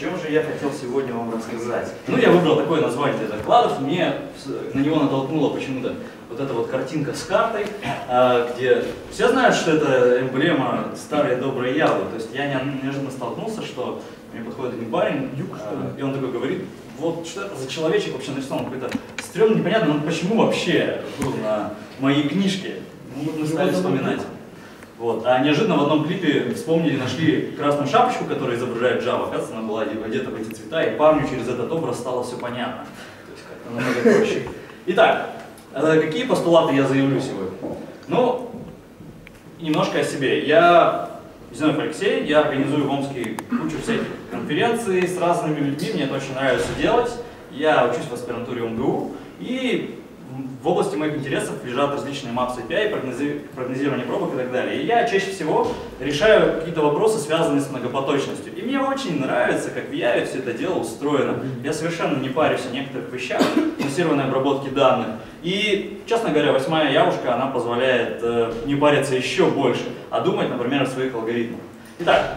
чем же я хотел сегодня вам рассказать? Ну, я выбрал такое название для докладов, мне на него натолкнула почему-то вот эта вот картинка с картой, где все знают, что это эмблема старой доброй Явы. То есть я неожиданно столкнулся, что мне подходит один парень, и он такой говорит, вот что это за человечек вообще нарисован, какой-то стрёмный, непонятно, но почему вообще был на моей книжке. Мы стали вспоминать. Вот. А неожиданно в одном клипе вспомнили, нашли красную шапочку, которая изображает Java. Оказывается, она была одета в эти цвета, и парню через этот образ стало все понятно. То есть как-то намного проще. Итак, какие постулаты я заявлю сегодня? Ну, немножко о себе. Я Зиновьев Алексей, я организую в Омске кучу всяких конференций с разными людьми, мне это очень нравится делать. Я учусь в аспирантуре МГУ, и в области моих интересов лежат различные Maps API, прогнозирование пробок и так далее. И я чаще всего решаю какие-то вопросы, связанные с многопоточностью. И мне очень нравится, как в Яве все это дело устроено. Я совершенно не парюсь о некоторых вещах, массированной обработки данных. И, честно говоря, 8-я Явушка, она позволяет не париться еще больше, а думать, например, о своих алгоритмах. Итак,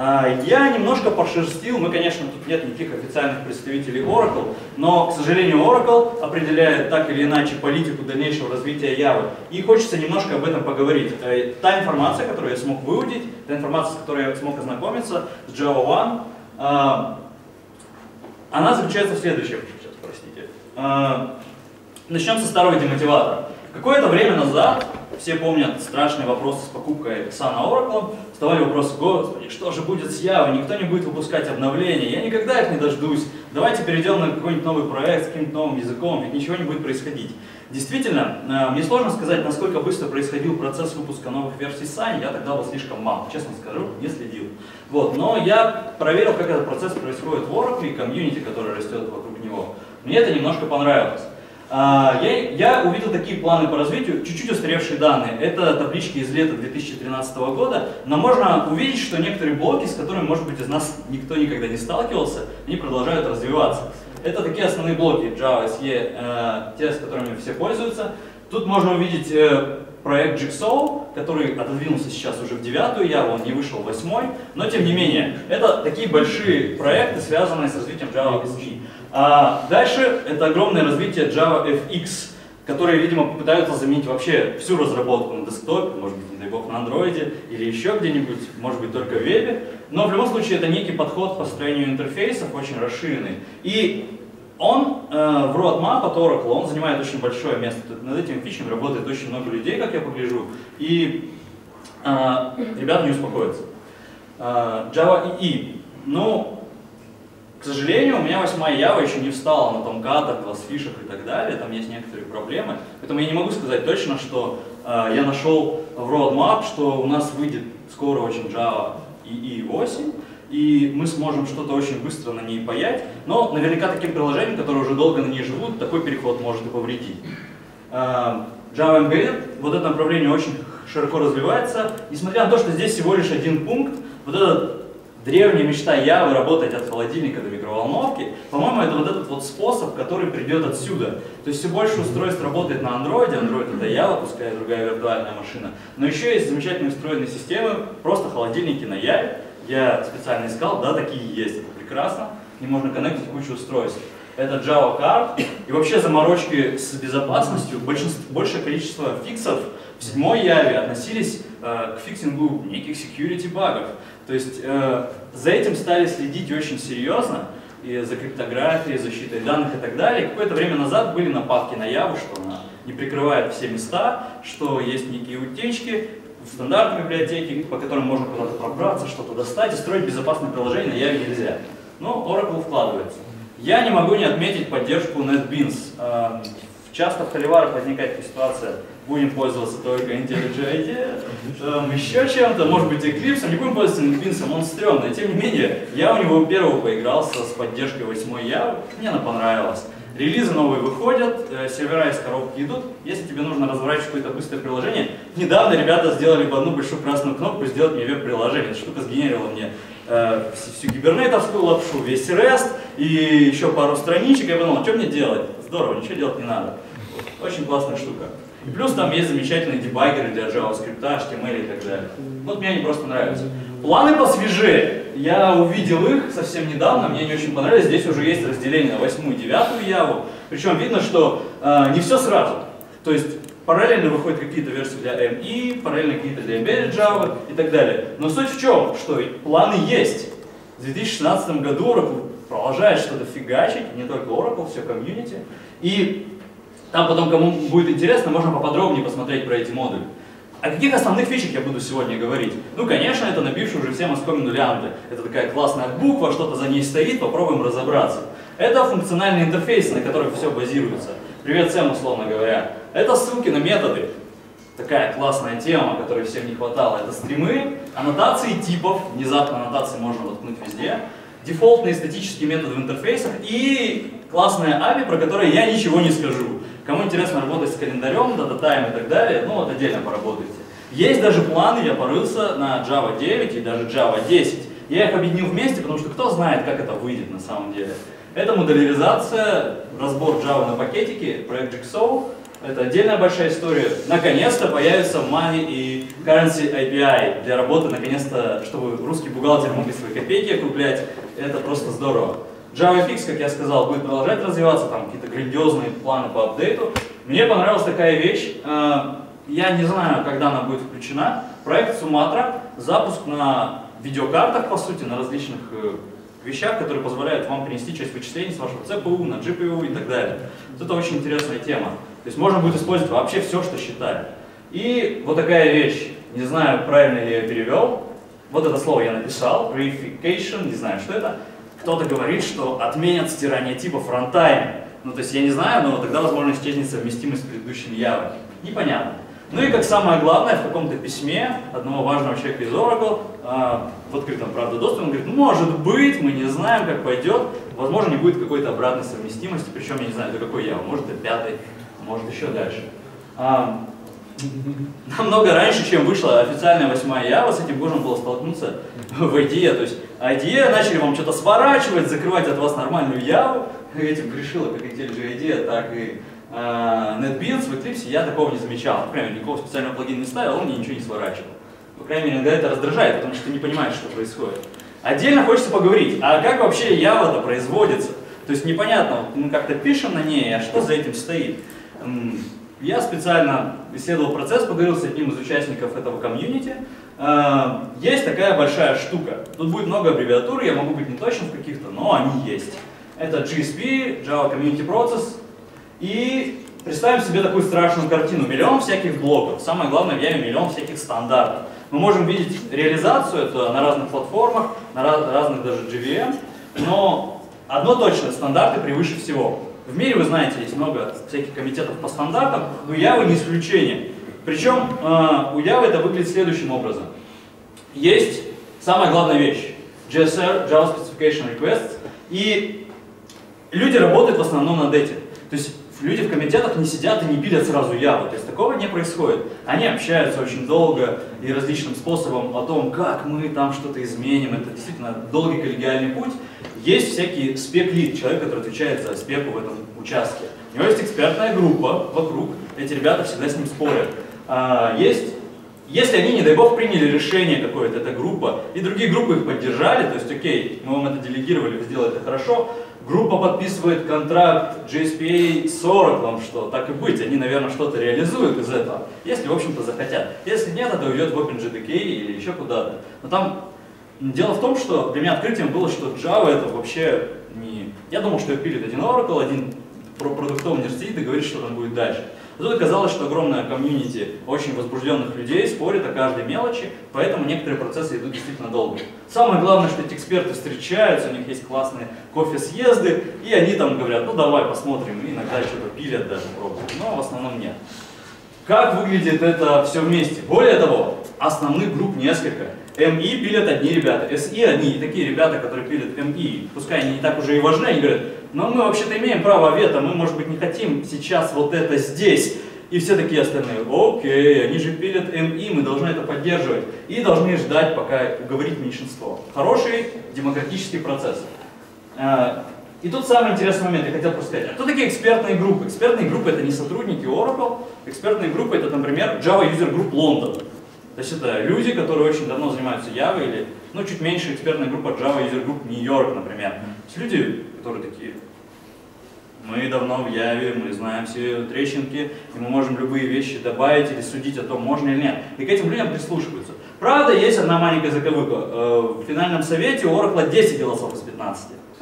я немножко пошерстил, мы, конечно, тут нет никаких официальных представителей Oracle, но, к сожалению, Oracle определяет так или иначе политику дальнейшего развития Явы. И хочется немножко об этом поговорить. Та информация, которую я смог выудить, та информация, с которой я смог ознакомиться с Java 1, она заключается в следующем. Сейчас, простите. Начнем со старого демотиватора. Какое-то время назад, все помнят страшные вопросы с покупкой Sun Oracle, вставали вопросы: господи, что же будет с Явой, никто не будет выпускать обновления, я никогда их не дождусь, давайте перейдем на какой-нибудь новый проект с каким-то новым языком, ведь ничего не будет происходить. Действительно, мне сложно сказать, насколько быстро происходил процесс выпуска новых версий Sun, я тогда был слишком мал, честно скажу, не следил. Вот, но я проверил, как этот процесс происходит в Oracle и комьюнити, который растет вокруг него. Мне это немножко понравилось. Я увидел такие планы по развитию, чуть-чуть устаревшие данные. Это таблички из лета 2013 года, но можно увидеть, что некоторые блоки, с которыми, может быть, из нас никто никогда не сталкивался, они продолжают развиваться. Это такие основные блоки Java SE, те, с которыми все пользуются. Тут можно увидеть проект Jigsaw, который отодвинулся сейчас уже в 9-ю Яву, он не вышел в 8-й, но тем не менее, это такие большие проекты, связанные с развитием Java SE. Дальше это огромное развитие Java FX, которые, видимо, пытаются заменить вообще всю разработку на десктопе, может быть, не дай бог, на андроиде или еще где-нибудь, может быть, только в вебе. Но в любом случае это некий подход к построению интерфейсов, очень расширенный. И он в roadmap от Oracle, он занимает очень большое место. Над этими фичами работает очень много людей, как я погляжу. И ребята не успокоятся. Java EE. Ну, к сожалению, у меня 8-я Java еще не встала на томкатах, классфишах и так далее, там есть некоторые проблемы. Поэтому я не могу сказать точно, что я нашел в roadmap, что у нас выйдет скоро очень Java EE 8, и мы сможем что-то очень быстро на ней паять. Но наверняка таким приложениям, которые уже долго на ней живут, такой переход может и повредить. Java Embedded, вот это направление очень широко развивается. Несмотря на то, что здесь всего лишь один пункт, вот этот древняя мечта Явы работать от холодильника до микроволновки, по-моему, это вот этот вот способ, который придет отсюда. То есть все больше устройств работает на Android, Android это Java, пускай другая виртуальная машина. Но еще есть замечательные встроенные системы, просто холодильники на Яве. Я специально искал, да, такие есть, это прекрасно. И можно коннектить кучу устройств. Это Java Card. И вообще заморочки с безопасностью, большее количество фиксов в 7-й Яве относились к фиксингу неких security багов. То есть за этим стали следить очень серьезно, и за криптографией, защитой данных и так далее. Какое-то время назад были нападки на Яву, что она не прикрывает все места, что есть некие утечки в стандартной библиотеке, по которым можно куда-то пробраться, что-то достать и строить безопасное приложение на Яве нельзя. Но Oracle вкладывается. Я не могу не отметить поддержку NetBeans. Часто в холиварах возникает ситуация: будем пользоваться только IntelliJ IDEA, еще чем-то, может быть Eclipse, не будем пользоваться NetBeans, он стрёмный. Тем не менее, я у него первого поигрался с поддержкой 8-й Явы, мне она понравилась. Релизы новые выходят, сервера из коробки идут. Если тебе нужно разворачивать какое-то быстрое приложение, недавно ребята сделали бы одну большую красную кнопку «Сделать мне веб-приложение». Эта штука сгенерировала мне всю гибернетовскую лапшу, весь REST и еще пару страничек. Я подумал, что мне делать? Здорово, ничего делать не надо. Очень классная штука. И плюс там есть замечательные дебаггеры для JavaScript, HTML и так далее. Вот мне они просто нравятся. Планы посвежее. я увидел их совсем недавно, мне не очень понравились. Здесь уже есть разделение на 8 и 9 Яву. Причем видно, что не все сразу. То есть параллельно выходят какие-то версии для ME, параллельно какие-то для Embedded Java и так далее. Но суть в чем? Что планы есть. В 2016 году Oracle продолжает что-то фигачить, не только Oracle, все комьюнити. И там потом, кому будет интересно, можно поподробнее посмотреть про эти модули. О каких основных фичах я буду сегодня говорить? Ну, конечно, это набившие уже всем оскомину лямбды. Это такая классная буква, что-то за ней стоит, попробуем разобраться. Это функциональный интерфейс, на которых все базируется. Привет всем, условно говоря. Это ссылки на методы. Такая классная тема, которой всем не хватало. Это стримы, аннотации типов. Внезапно аннотации можно воткнуть везде. Дефолтные статические методы в интерфейсах. И классная API, про которую я ничего не скажу. Кому интересно работать с календарем, DataTime и так далее, ну вот отдельно поработайте. Есть даже планы, я порылся на Java 9 и даже Java 10. Я их объединил вместе, потому что кто знает, как это выйдет на самом деле. Это моделяризация, разбор Java на пакетики, проект Jigsaw. Это отдельная большая история. Наконец-то появится Money и Currency API для работы, наконец-то, чтобы русский бухгалтер мог свои копейки округлять. Это просто здорово. JavaFX, как я сказал, будет продолжать развиваться, там какие-то грандиозные планы по апдейту. Мне понравилась такая вещь, я не знаю, когда она будет включена. Проект Sumatra, запуск на видеокартах, по сути, на различных вещах, которые позволяют вам перенести часть вычислений с вашего CPU на GPU и так далее. Вот это очень интересная тема. То есть можно будет использовать вообще все, что считали. И вот такая вещь, не знаю, правильно ли я перевел. Вот это слово я написал, reification, не знаю, что это. Кто-то говорит, что отменят стирание типа в рантайме. Ну, то есть я не знаю, но тогда, возможно, исчезнет совместимость с предыдущими Явой. Непонятно. Ну и как самое главное, в каком-то письме одного важного человека из Oracle, в открытом, правда, доступе, он говорит, может быть, мы не знаем, как пойдет, возможно, не будет какой-то обратной совместимости, причем я не знаю, до какой Явы, может, до 5-й, может, еще дальше. Намного раньше, чем вышла официальная 8-я Java, с этим можно было столкнуться в IDE. То есть IDE начали вам что-то сворачивать, закрывать от вас нормальную Java. Этим грешила как IntelliJ IDEA, так и NetBeans. В Eclipse я такого не замечал. По крайней мере, никакого специального плагина не ставил, он мне ничего не сворачивал. По крайней мере, иногда это раздражает, потому что ты не понимаешь, что происходит. Отдельно хочется поговорить, а как вообще Java-то производится? То есть непонятно, мы как-то пишем на ней, а что за этим стоит? Я специально исследовал процесс, поговорил с одним из участников этого комьюнити. Есть такая большая штука. Тут будет много аббревиатур, я могу быть не точен в каких-то, но они есть. Это GSP, Java Community Process. И представим себе такую страшную картину. Миллион всяких блоков. Самое главное, в Java миллион всяких стандартов. Мы можем видеть реализацию это на разных платформах, на разных даже JVM. Но одно точно, стандарты превыше всего. В мире, вы знаете, есть много всяких комитетов по стандартам, но Java не исключение. Причем у Java это выглядит следующим образом. Есть самая главная вещь, JSR, Java Specification Requests, и люди работают в основном над этим. То есть люди в комитетах не сидят и не пилят сразу Java, то есть такого не происходит. Они общаются очень долго и различным способом о том, как мы там что-то изменим, это действительно долгий коллегиальный путь. Есть всякий спек-лид, человек, который отвечает за спеку в этом участке. У него есть экспертная группа вокруг, эти ребята всегда с ним спорят. Если они, не дай бог, приняли решение какое-то, эта группа, и другие группы их поддержали, то есть, окей, мы вам это делегировали, вы сделали это хорошо, группа подписывает контракт JSPA 40, вам что, так и быть, они, наверное, что-то реализуют из этого, если, в общем-то, захотят. Если нет, это уйдет в OpenJDK или еще куда-то. Но там дело в том, что для меня открытием было, что Java это вообще не... Я думал, что ее пилит один Oracle, один продуктовый университет и говорит, что там будет дальше. Но тут оказалось, что огромное комьюнити очень возбужденных людей спорит о каждой мелочи, поэтому некоторые процессы идут действительно долго. Самое главное, что эти эксперты встречаются, у них есть классные кофе-съезды, и они там говорят, ну давай посмотрим, и иногда что-то пилят даже пробуют, но в основном нет. Как выглядит это все вместе? Более того, основных групп несколько. ME пилят одни ребята, SE одни, и такие ребята, которые пилят ME, пускай они не так уже и важны, они говорят, но мы вообще-то имеем право вето, мы, может быть, не хотим сейчас вот это здесь. И все такие остальные, окей, они же пилят ME, мы должны это поддерживать. И должны ждать, пока уговорит меньшинство. Хороший демократический процесс. И тут самый интересный момент, я хотел просто сказать, а кто такие экспертные группы? Экспертные группы это не сотрудники Oracle, экспертные группы это, например, Java User Group London. То есть это люди, которые очень давно занимаются Java или, Ну, чуть меньше экспертная группа Java User Group New York, например. То есть люди, которые такие: мы давно в Яве, мы знаем все трещинки, и мы можем любые вещи добавить или судить о том, можно или нет. И к этим людям прислушиваются. Правда, есть одна маленькая заковыка. В финальном совете у Oracle 10 голосов из 15.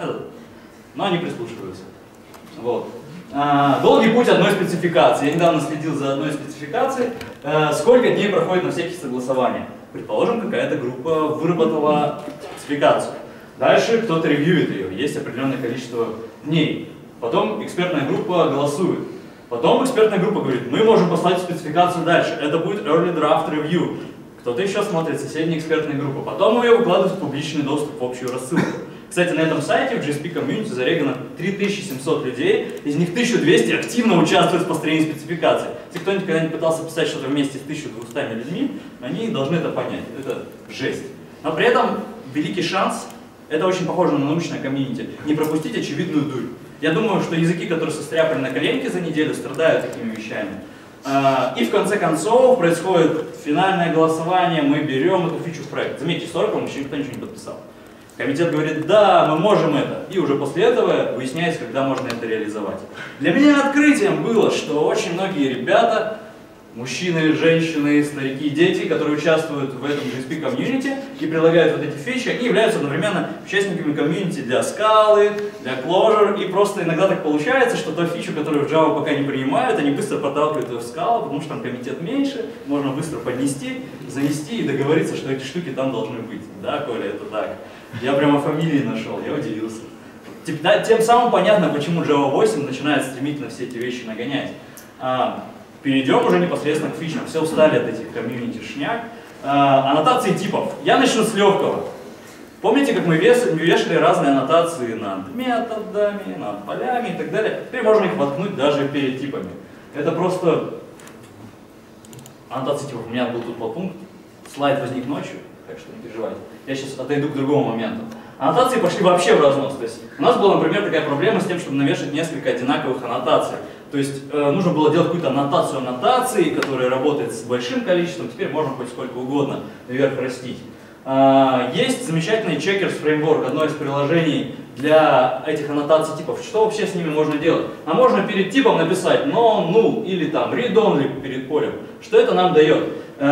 Но они прислушиваются. Вот. Долгий путь одной спецификации. Я недавно следил за одной спецификацией. Сколько дней проходит на всякие согласования? Предположим, какая-то группа выработала спецификацию. Дальше кто-то ревьюет ее. Есть определенное количество дней. Потом экспертная группа голосует. Потом экспертная группа говорит: мы можем послать спецификацию дальше. Это будет Early Draft Review. Кто-то еще смотрит, соседняя экспертная группа. Потом ее выкладывают в публичный доступ, в общую рассылку. Кстати, на этом сайте в JSP Community зарегано 3700 людей, из них 1200 активно участвуют в построении спецификации. Если кто-нибудь когда-нибудь пытался писать что-то вместе с 1200 людьми, они должны это понять. Это жесть. Но при этом великий шанс, это очень похоже на научное комьюнити, не пропустить очевидную дурь. Я думаю, что языки, которые состряпали на коленке за неделю, страдают такими вещами. И в конце концов происходит финальное голосование, мы берем эту фичу в проект. Заметьте, с Oracle еще никто ничего не подписал. Комитет говорит: да, мы можем это. И уже после этого выясняется, когда можно это реализовать. Для меня открытием было, что очень многие ребята, мужчины, женщины, старики, дети, которые участвуют в этом JSP комьюнити и прилагают вот эти фичи, они являются одновременно участниками комьюнити для Scala, для Clojure, и просто иногда так получается, что ту фичу, которую в Java пока не принимают, они быстро подталкивают ее в Scala, потому что там комитет меньше, можно быстро поднести, занести и договориться, что эти штуки там должны быть. Да, Коля, это так. Я прямо фамилии нашел, я удивился. Тем самым понятно, почему Java 8 начинает стремительно все эти вещи нагонять. Перейдем уже непосредственно к фичам. Все устали от этих комьюнити шняк. Аннотации типов. Я начну с легкого. Помните, как мы вешали разные аннотации над методами, над полями и так далее? Теперь можно их воткнуть даже перед типами. Это просто аннотации типов. У меня был тут подпункт. Слайд возник ночью, так что не переживайте. Я сейчас отойду к другому моменту. Аннотации пошли вообще в разнос. То есть у нас была, например, такая проблема с тем, чтобы навешать несколько одинаковых аннотаций. То есть нужно было делать какую-то аннотацию аннотации, которая работает с большим количеством, теперь можно хоть сколько угодно вверх растить. Есть замечательный Checkers Framework, одно из приложений для этих аннотаций типов. Что вообще с ними можно делать? А можно перед типом написать non, null или там read only перед полем. Что это нам дает?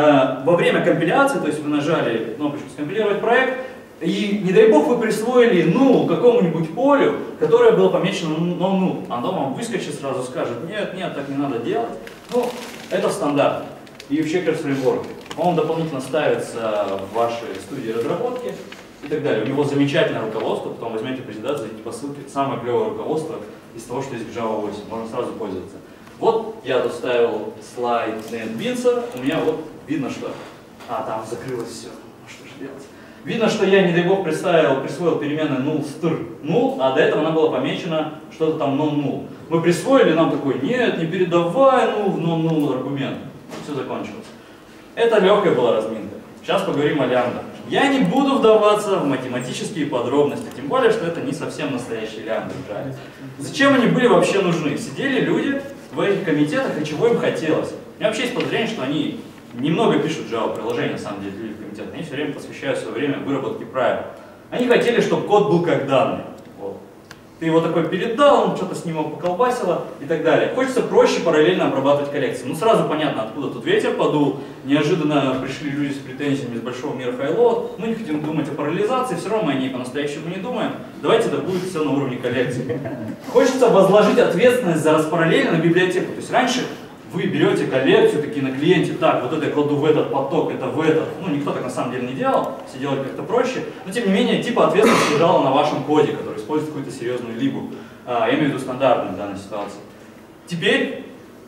Во время компиляции, то есть вы нажали кнопочку «Скомпилировать проект», и, не дай бог, вы присвоили null какому-нибудь полю, которое было помечено non-null. Оно вам выскочит, сразу скажет: нет, нет, так не надо делать. Ну, это стандарт. И в Checkers Framework. Он дополнительно ставится в вашей студии разработки и так далее. У него замечательное руководство, потом возьмете презентацию, зайдите по ссылке. Самое клевое руководство из того, что есть в Java 8. Можно сразу пользоваться. Вот я тут ставил слайд NetBeans. У меня вот видно, что... там закрылось все. Что же делать? Видно, что я, не дай бог, присвоил переменную null str null, а до этого она была помечена что-то там non-null. Мы присвоили, нам такой: нет, не передавай null в non-null аргумент. Все закончилось. Это легкая была разминка. Сейчас поговорим о лямбдах. Я не буду вдаваться в математические подробности, тем более, что это не совсем настоящие лямбды в Java. Зачем они были вообще нужны? Сидели люди в этих комитетах, и чего им хотелось? У меня вообще есть подозрение, что они немного пишут Java-приложения, на самом деле, люди в комитетах. Они все время посвящают свое время выработке правил. Они хотели, чтобы код был как данный. Вот. Ты его такой передал, он что-то с ним поколбасило и так далее. Хочется проще параллельно обрабатывать коллекции. Ну сразу понятно, откуда тут ветер подул. Неожиданно пришли люди с претензиями из большого мира файлов. Мы не хотим думать о параллелизации, все равно мы о ней по-настоящему не думаем. Давайте это будет все на уровне коллекции. Хочется возложить ответственность за распараллеление на библиотеку. То есть раньше вы берете коллекцию, такие на клиенте: так, вот это я кладу в этот поток, это в этот. Ну, никто так на самом деле не делал, все делали как-то проще. Но тем не менее, типа ответственность лежала на вашем коде, который использует какую-то серьезную либу. Я имею в виду стандартную в данной ситуации. Теперь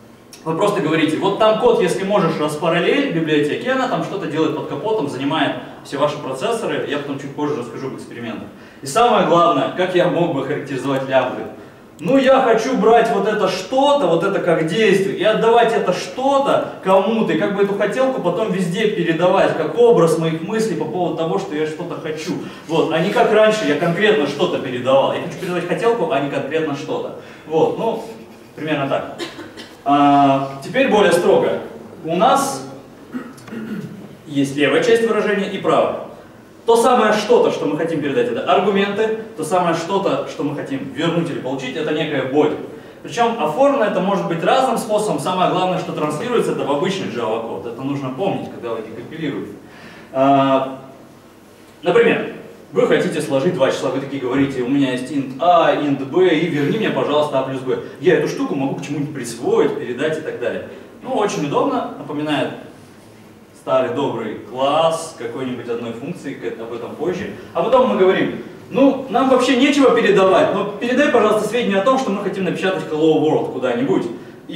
вы просто говорите: вот там код, если можешь, распараллель библиотеки, она там что-то делает под капотом, занимает все ваши процессоры. Я потом чуть позже расскажу об экспериментах. И самое главное, как я мог бы характеризовать лямбды. Ну, я хочу брать вот это что-то, вот это как действие, и отдавать это что-то кому-то, и как бы эту хотелку потом везде передавать, как образ моих мыслей по поводу того, что я что-то хочу. Вот, а не как раньше, я конкретно что-то передавал. Я хочу передавать хотелку, а не конкретно что-то. Вот, ну, примерно так. Теперь более строго. У нас есть левая часть выражения и правая. То самое что-то, что мы хотим передать, это аргументы, то самое что-то, что мы хотим вернуть или получить, это некая body. Причем оформлено это может быть разным способом, самое главное, что транслируется, это в обычный Java код. Это нужно помнить, когда вы декомпилируете. Например, вы хотите сложить два числа, вы такие говорите, у меня есть int a, int b, и верни мне, пожалуйста, a плюс b. Я эту штуку могу к чему-нибудь присвоить, передать и так далее. Ну, очень удобно, напоминает старый добрый класс какой-нибудь одной функции, об этом позже. А потом мы говорим, ну, нам вообще нечего передавать, но передай, пожалуйста, сведения о том, что мы хотим напечатать hello world куда-нибудь.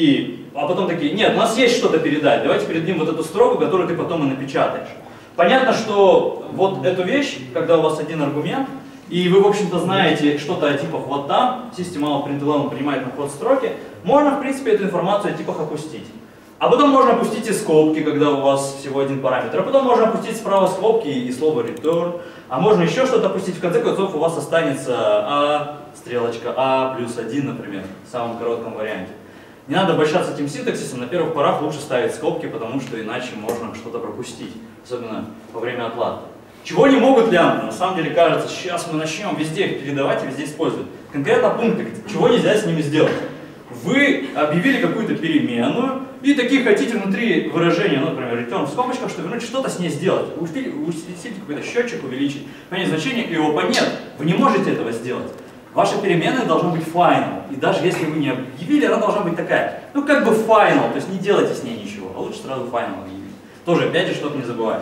А потом такие, нет, у нас есть что-то передать, давайте передадим вот эту строку, которую ты потом и напечатаешь. Понятно, что вот эту вещь, когда у вас один аргумент, и вы, в общем-то, знаете что-то о типах вот там, system.out.println принимает на ход строки, можно, в принципе, эту информацию о типах опустить. А потом можно опустить и скобки, когда у вас всего один параметр. А потом можно опустить справа скобки и слово return. А можно еще что-то опустить. В конце концов у вас останется a, стрелочка a плюс 1, например, в самом коротком варианте. Не надо обольщаться этим синтаксисом. На первых порах лучше ставить скобки, потому что иначе можно что-то пропустить. Особенно во время отладки. Чего не могут лямбды? На самом деле кажется, сейчас мы начнем везде их передавать и везде использовать. Конкретно пункты, чего нельзя с ними сделать. Вы объявили какую-то переменную и такие хотите внутри выражения, ну, например, return в скобочках, что вернуть что-то с ней сделать. Вы хотите какой-то счетчик увеличить, понять значение, и его нет. Вы не можете этого сделать. Ваша переменная должна быть final. И даже если вы не объявили, она должна быть такая. Ну, как бы final, то есть не делайте с ней ничего, а лучше сразу final объявить. Тоже, опять же, чтобы не забывать.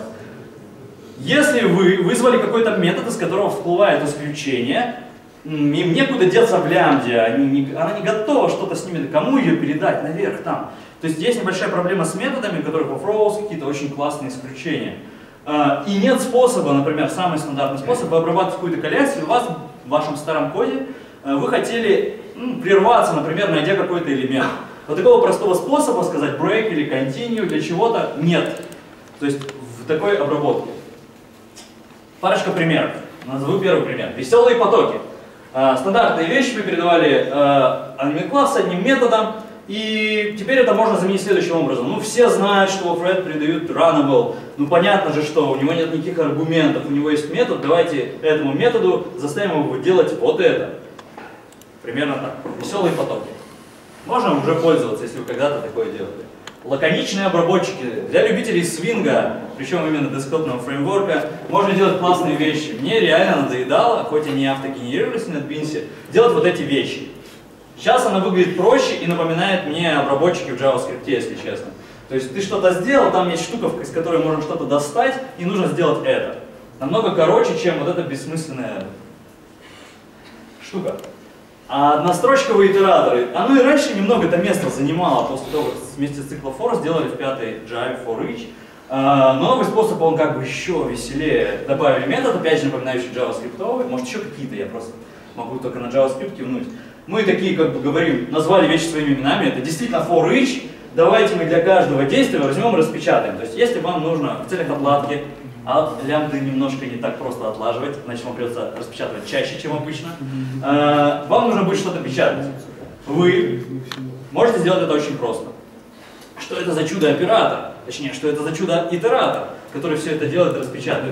Если вы вызвали какой-то метод, из которого всплывает исключение, им некуда деться в лямбде, она не готова что-то с ними, кому ее передать наверх там. То есть есть небольшая проблема с методами, у которых в throws какие-то очень классные исключения. И нет способа, например, самый стандартный способ, вы обрабатываете какую-то коллекцию, у вас в вашем старом коде вы хотели прерваться, например, найдя какой-то элемент. Вот такого простого способа сказать break или continue для чего-то нет. То есть в такой обработке. Парочка примеров. Назову первый пример. Веселые потоки. Стандартные вещи мы передавали одним классом, одним методом, и теперь это можно заменить следующим образом. Ну, все знают, что во Fred передают runnable. Ну, понятно же, что у него нет никаких аргументов, у него есть метод, давайте этому методу заставим его делать вот это. Примерно так. Веселые потоки. Можно уже пользоваться, если вы когда-то такое делали. Лаконичные обработчики. Для любителей свинга, причем именно десктопного фреймворка, можно делать классные вещи. Мне реально надоедало, хоть они автогенерировались на NetBeans, делать вот эти вещи. Сейчас она выглядит проще и напоминает мне обработчики в JavaScript, если честно. То есть ты что-то сделал, там есть штука, из которой можно что-то достать, и нужно сделать это. Намного короче, чем вот эта бессмысленная штука. А однострочковые итераторы, оно и раньше немного это место занимало, после того, как вместе с циклом for сделали в пятой Java for each. Но новый способ, он как бы еще веселее. Добавили метод, опять же напоминающий JavaScript, может еще какие-то, я просто могу только на JavaScript кивнуть. Мы такие, как бы говорим, назвали вещи своими именами, это действительно for each, давайте мы для каждого действия возьмем и распечатаем. То есть если вам нужно в целях отладки, а лямбды немножко не так просто отлаживать, значит вам придется распечатывать чаще, чем обычно, вам нужно будет что-то печатать. Вы можете сделать это очень просто. Что это за чудо-оператор? Точнее, что это за чудо-итератор, который все это делает и распечатывает?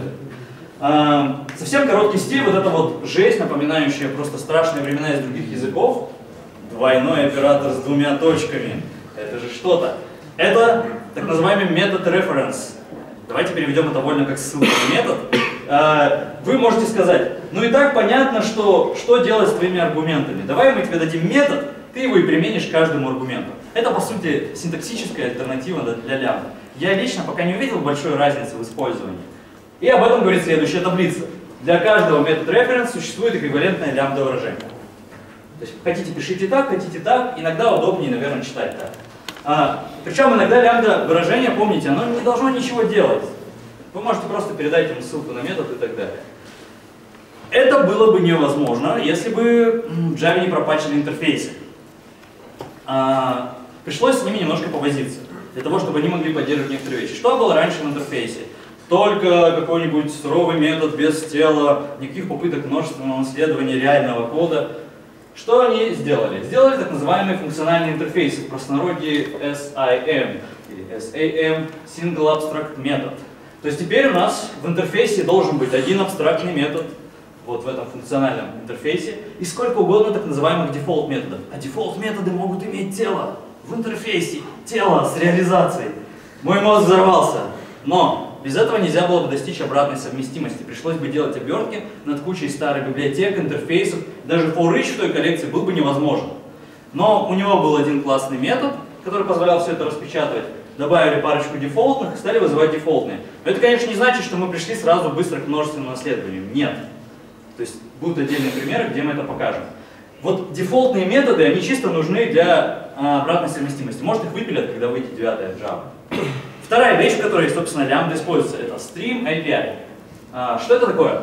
Совсем короткий стиль, вот эта вот жесть, напоминающая просто страшные времена из других языков. Двойной оператор с двумя точками. Это же что-то. Это так называемый метод reference. Давайте переведем это вольно как ссылку на метод. Вы можете сказать, ну и так понятно, что делать с твоими аргументами. Давай мы тебе дадим метод, ты его и применишь к каждому аргументу. Это, по сути, синтаксическая альтернатива для лямбда. Я лично пока не увидел большой разницы в использовании. И об этом говорит следующая таблица. Для каждого метод reference существует эквивалентное лямбда выражение. То есть хотите пишите так, хотите так, иногда удобнее, наверное, читать так. Причем иногда лямбда выражение, помните, оно не должно ничего делать. Вы можете просто передать ему ссылку на метод и так далее. Это было бы невозможно, если бы в Java не пропатчили интерфейсы. Пришлось с ними немножко повозиться, для того, чтобы они могли поддерживать некоторые вещи. Что было раньше в интерфейсе? Только какой-нибудь суровый метод без тела, никаких попыток множественного наследования реального кода. Что они сделали? Сделали так называемые функциональные интерфейсы, в простонародье SIM, или SAM, Single Abstract Method. То есть теперь у нас в интерфейсе должен быть один абстрактный метод, вот в этом функциональном интерфейсе, и сколько угодно так называемых дефолт методов. А дефолт методы могут иметь тело в интерфейсе, тело с реализацией. Мой мозг взорвался, но без этого нельзя было бы достичь обратной совместимости. Пришлось бы делать обертки над кучей старых библиотек, интерфейсов, даже for each в той коллекции был бы невозможен. Но у него был один классный метод, который позволял все это распечатывать. Добавили парочку дефолтных и стали вызывать дефолтные. Но это, конечно, не значит, что мы пришли сразу быстро к множественному наследованию. Нет. То есть будут отдельные примеры, где мы это покажем. Вот дефолтные методы, они чисто нужны для обратной совместимости. Может, их выпилят, когда выйдет 9-я Java. Вторая вещь, в которой, собственно, лямбда используется, это Stream API. Что это такое?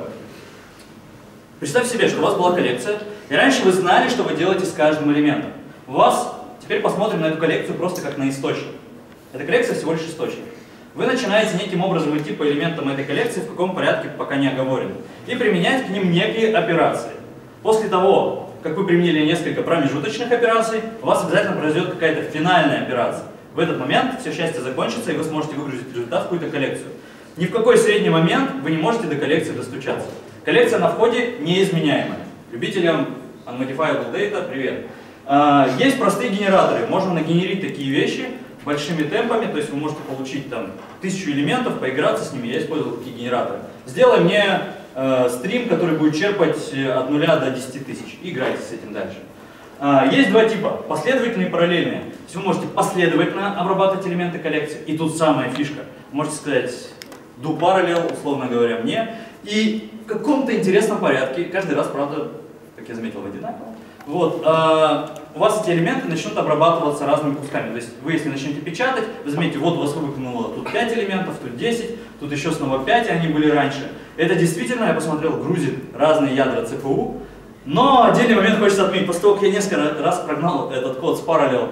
Представьте себе, что у вас была коллекция, и раньше вы знали, что вы делаете с каждым элементом. У вас, теперь посмотрим на эту коллекцию просто как на источник. Эта коллекция всего лишь источник. Вы начинаете неким образом идти по элементам этой коллекции, в каком порядке пока не оговорено, и применять к ним некие операции. После того, как вы применили несколько промежуточных операций, у вас обязательно произойдет какая-то финальная операция. В этот момент все счастье закончится, и вы сможете выгрузить результат в какую-то коллекцию. Ни в какой средний момент вы не можете до коллекции достучаться. Коллекция на входе неизменяемая. Любителям unmodifiable data привет. Есть простые генераторы, можно нагенерить такие вещи большими темпами, то есть вы можете получить там 1000 элементов, поиграться с ними, я использовал такие генераторы. Сделай мне стрим, который будет черпать от 0 до 10 тысяч, играйте с этим дальше. Есть два типа, последовательные и параллельные. То есть вы можете последовательно обрабатывать элементы коллекции, и тут самая фишка. Вы можете сказать do parallel, условно говоря, мне, и в каком-то интересном порядке, каждый раз, правда, как я заметил, одинаково, вот, у вас эти элементы начнут обрабатываться разными кусками. То есть вы, если начнете печатать, вы заметите, вот у вас выпрыгнуло тут 5 элементов, тут 10, тут еще снова 5, и они были раньше. Это действительно, я посмотрел, грузит разные ядра ЦПУ. Но отдельный момент хочется отметить. После того, как я несколько раз прогнал этот код с Parallel,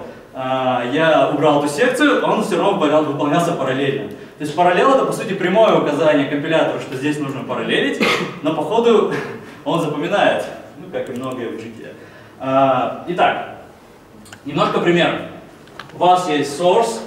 я убрал эту секцию, он все равно выполнялся параллельно. То есть Parallel — это, по сути, прямое указание компилятору, что здесь нужно параллелить, но по ходу он запоминает, ну, как и многое в житии. Итак, немножко примеров. У вас есть source,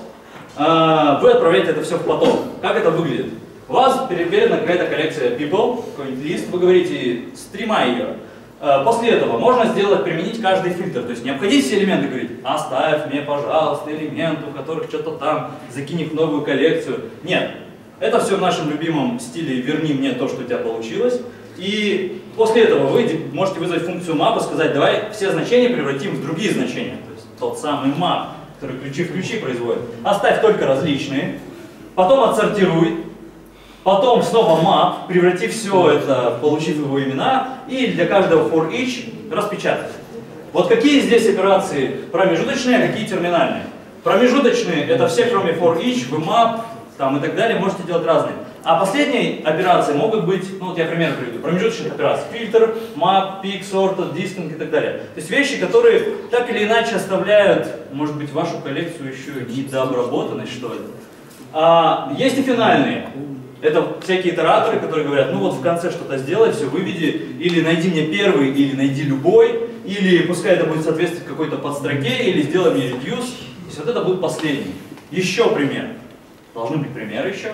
вы отправляете это все в поток. Как это выглядит? У вас передана какая-то коллекция people, какой-нибудь лист, вы говорите, стримай ее. После этого можно сделать, применить каждый фильтр. То есть не обходить все элементы, говорить, оставь мне, пожалуйста, элементы, у которых что-то там, закинь их в новую коллекцию. Нет. Это все в нашем любимом стиле «верни мне то, что у тебя получилось». И после этого вы можете вызвать функцию map и сказать, давай все значения превратим в другие значения. То есть тот самый map, который ключи в ключи производит. Оставь только различные, потом отсортируй, потом снова map, преврати все это, получив его имена, и для каждого for each распечатать. Вот какие здесь операции промежуточные, а какие терминальные? Промежуточные — это все, кроме for each, вы map там, и так далее, можете делать разные. А последние операции могут быть, ну вот я пример приведу, промежуточных операций. Фильтр, map, pick, sorted, distant и так далее. То есть вещи, которые так или иначе оставляют, может быть, вашу коллекцию еще недообработанной, что ли. Есть и финальные. Это всякие итераторы, которые говорят, ну вот в конце что-то сделай, все выведи, или найди мне первый, или найди любой, или пускай это будет соответствовать какой-то подстроке, или сделай мне reduce. То есть вот это будет последний. Еще пример. Должны быть примеры еще.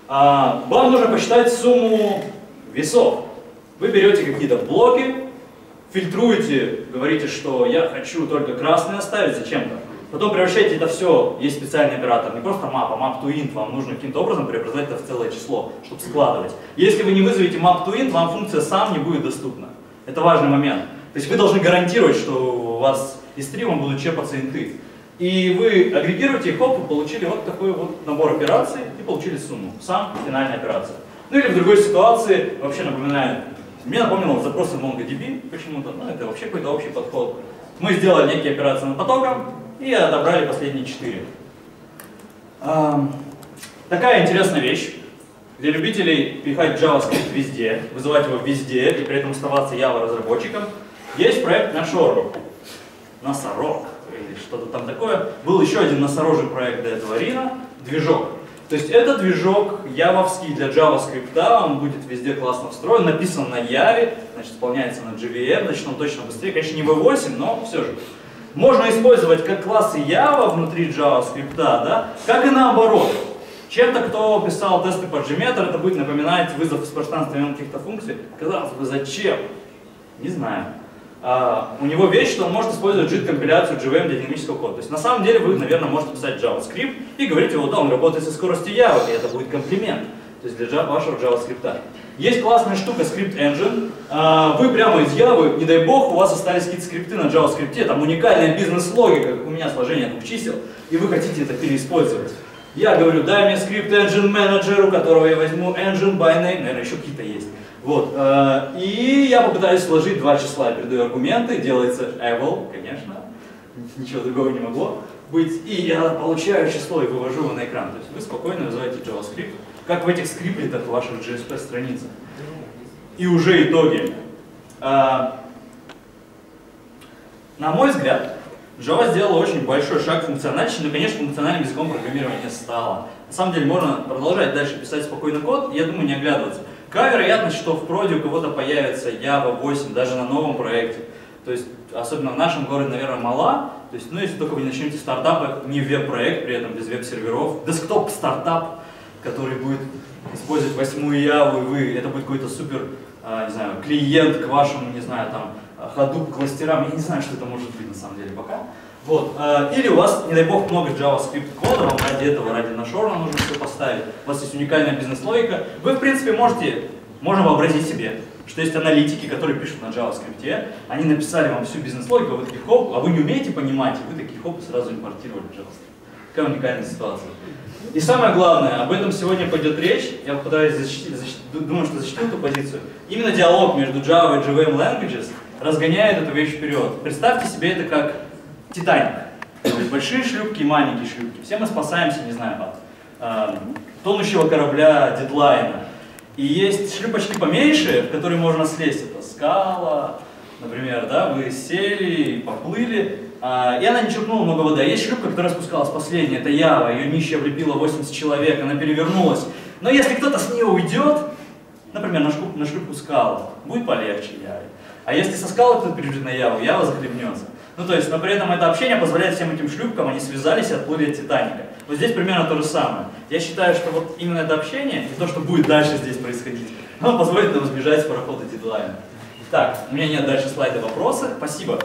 Вам нужно посчитать сумму весов. Вы берете какие-то блоки, фильтруете, говорите, что я хочу только красный оставить зачем-то. Потом превращаете это все, есть специальный оператор, не просто map, а map to int, вам нужно каким-то образом преобразовать это в целое число, чтобы складывать. Если вы не вызовете map to int, вам функция сам не будет доступна. Это важный момент. То есть вы должны гарантировать, что у вас из стрима будут черпаться инты. И вы агрегируете их, хоп, и получили вот такой вот набор операций, и получили сумму. Сам финальная операция. Ну или в другой ситуации, вообще напоминаю, мне напомнило запросы MongoDB почему-то, ну это вообще какой-то общий подход. Мы сделали некие операции над потоком, и отобрали последние 4. Такая интересная вещь. Для любителей пихать JavaScript везде, вызывать его везде, и при этом оставаться Java разработчиком, есть проект Nashorok. Носорог, или что-то там такое. Был еще один носорожий проект до этого Rhino, движок. То есть это движок явовский для JavaScript, он будет везде классно встроен, написан на Java, значит исполняется на JVM, значит он точно быстрее, конечно не V8, но все же. Можно использовать как классы Java внутри JavaScript, да, как и наоборот. Чем-то, кто писал тесты по JMeter, это будет напоминать вызов из пространства каких-то функций. Казалось бы, зачем? Не знаю. У него вещь, что он может использовать JIT-компиляцию JVM для динамического кода. То есть на самом деле вы, наверное, можете писать JavaScript и говорить его, да, он работает со скоростью Java, и это будет комплимент. То есть для вашего JavaScript. Есть классная штука Script Engine. Вы прямо из Java, не дай бог, у вас остались какие-то скрипты на JavaScript, там уникальная бизнес-логика, как у меня сложение двух чисел, и вы хотите это переиспользовать. Я говорю, дай мне Script Engine Manager, у которого я возьму Engine by name, наверное, еще какие-то есть. Вот. И я попытаюсь сложить два числа, передаю аргументы, делается eval, конечно, ничего другого не могло быть, и я получаю число и вывожу его на экран. То есть вы спокойно вызываете JavaScript, как в этих скриптах в ваших JSP-страницах. И уже итоги. На мой взгляд, Java сделала очень большой шаг функциональности, но, конечно, функциональным языком программирования не стало. На самом деле можно продолжать дальше писать спокойный код, и я думаю, не оглядываться. Какая вероятность, что в проде у кого-то появится Java 8 даже на новом проекте? То есть, особенно в нашем городе, наверное, мала. То есть, ну, если только вы начнете стартап, не веб-проект, при этом без веб-серверов, десктоп-стартап, который будет использовать 8-ю Java, и вы, это будет какой-то супер, не знаю, клиент к вашему, не знаю, там, Hadoop кластерам, я не знаю, что это может быть на самом деле пока. Вот. Или у вас, не дай бог, много JavaScript кода, вам ради этого, ради нашора нужно все поставить, у вас есть уникальная бизнес-логика, вы, в принципе, можно вообразить себе, что есть аналитики, которые пишут на JavaScript, они написали вам всю бизнес-логику, вы такие хоп, а вы не умеете понимать, и вы такие хоп, сразу импортировали JavaScript. Какая уникальная ситуация. И самое главное, об этом сегодня пойдет речь, я попытаюсь думаю, что защитил эту позицию. Именно диалог между Java и JVM Languages разгоняет эту вещь вперед. Представьте себе это как Титаник. То есть большие шлюпки и маленькие шлюпки. Все мы спасаемся, не знаю, от тонущего корабля дедлайна. И есть шлюпочки поменьше, в которые можно слезть. Это скала, например, да, вы сели, поплыли, и она не черпнула много воды. Есть шлюпка, которая спускалась последняя, это Ява, ее днище облепило 80 человек, она перевернулась. Но если кто-то с нее уйдет, например, на шлюпку скалы, будет полегче Яве. А если со скалы кто-то перебежит на Яву, Ява захлебнется. Ну, то есть, но при этом это общение позволяет всем этим шлюпкам, они связались и отплыли от Титаника. Вот здесь примерно то же самое. Я считаю, что вот именно это общение, и то, что будет дальше здесь происходить, оно позволит нам избежать парохода дедлайна. Так, у меня нет дальше слайда вопросы. Спасибо.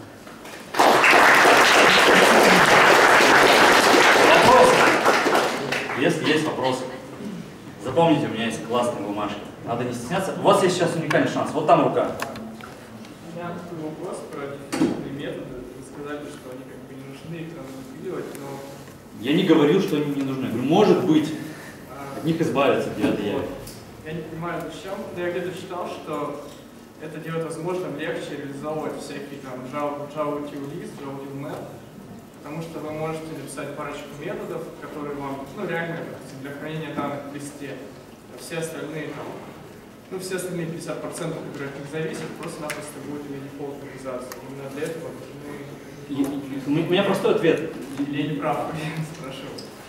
Вопросы? Если есть вопросы, запомните, у меня есть классные бумажки. Надо не стесняться. У вас есть сейчас уникальный шанс. Вот там рука. У меня такой вопрос про дефинитивные методы. Вы сказали, что они как бы не нужны, их надо выпиливать, но... Я не говорил, что они не нужны. Говорю, может быть, от них избавиться где-то я. Я не понимаю, зачем. Я где-то читал, что это делает возможным легче реализовывать всякие там Java TLS, Java TLMap, потому что вы можете написать парочку методов, которые вам, ну, реально для хранения данных в листе. Все остальные там, ну, все остальные 50%, которые от них зависят, просто-напросто будет иметь дефолт реализацию. Именно для этого нужны... У меня простой ответ. Я не прав, я спрашиваю.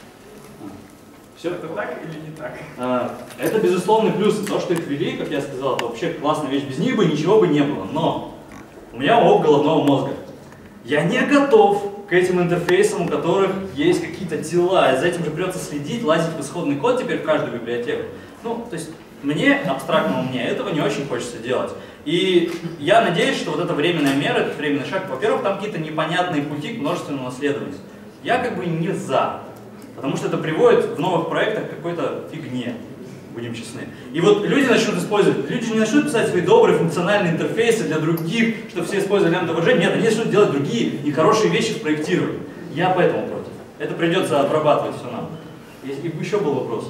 Все? Это так или не так? Это безусловный плюс. То, что их ввели, как я сказал, это вообще классная вещь. Без них бы ничего бы не было. Но у меня об головного мозга. Я не готов к этим интерфейсам, у которых есть какие-то дела. И за этим же придется следить, лазить в исходный код теперь в каждую библиотеку. Ну, то есть мне, абстрактному мне, этого не очень хочется делать. И я надеюсь, что вот эта временная мера, этот временный шаг, во-первых, там какие-то непонятные пути к множественному наследованию. Я как бы не за. Потому что это приводит в новых проектах к какой-то фигне, будем честны. И вот люди начнут использовать, люди не начнут писать свои добрые функциональные интерфейсы для других, чтобы все использовали лямбда-выражения. Нет, они начнут делать другие нехорошие вещи в проектировании. Я поэтому против. Это придется обрабатывать все нам. И еще был вопрос.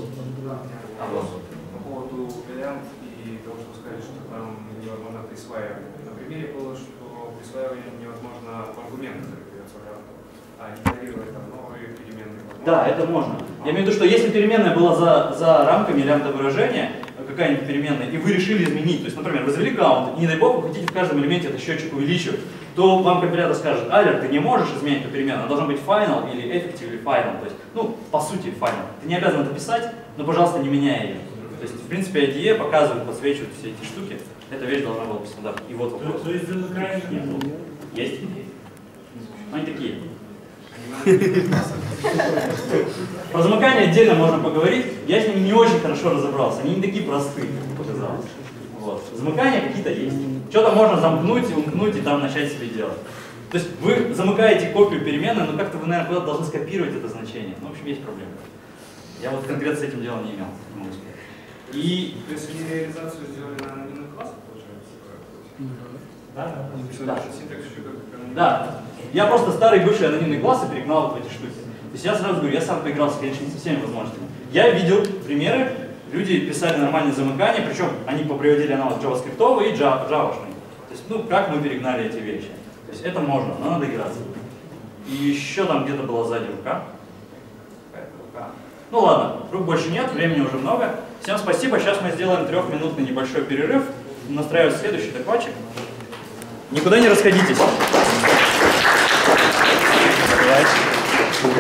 По поводу вариант и того, что вы сказали, что там невозможно присваивать. На примере было, что присваивание невозможно в аргументах, а декларировать там новые переменные. Да, это можно. Я имею в виду, что если переменная была за рамками лямбда-выражения, какая-нибудь переменная, и вы решили изменить, то есть, например, вы завели count, и не дай бог, вы хотите в каждом элементе этот счетчик увеличивать, то вам компилятор скажет: Алер, ты не можешь изменить эту переменную, она должна быть final или effective или final, то есть, ну, по сути, final. Ты не обязан это писать, но, пожалуйста, не меняй ее. То есть, в принципе, IDE показывает, подсвечивает все эти штуки, эта вещь должна была быть стандартной. И вот вопрос. То есть Есть? Они такие. Про замыкание отдельно можно поговорить. Я с ними не очень хорошо разобрался. Они не такие простые, как показалось. Вот. Замыкания какие-то есть. Что-то можно замкнуть и умкнуть и там начать себе делать. То есть вы замыкаете копию переменной, но как-то вы, наверное, куда-то должны скопировать это значение. Ну, в общем, есть проблема. Я вот конкретно с этим делом не имел. Не могу сказать. И... То есть они реализацию сделали на анонимных классах, получается? Да. Да. Синтекс еще как Да. Я просто старые бывшие анонимные классы перегнал вот в эти штуки. То есть я сразу говорю, я сам поигрался, конечно, не со всеми возможностями. Я видел примеры, люди писали нормальные замыкания, причем они поприводили аналог JavaScript и Java-шный. То есть, ну, как мы перегнали эти вещи. То есть это можно, но надо играться. И еще там где-то была сзади рука. Ну ладно, рук больше нет, времени уже много. Всем спасибо, сейчас мы сделаем 3-минутный небольшой перерыв. Настраиваю следующий докладчик. Никуда не расходитесь.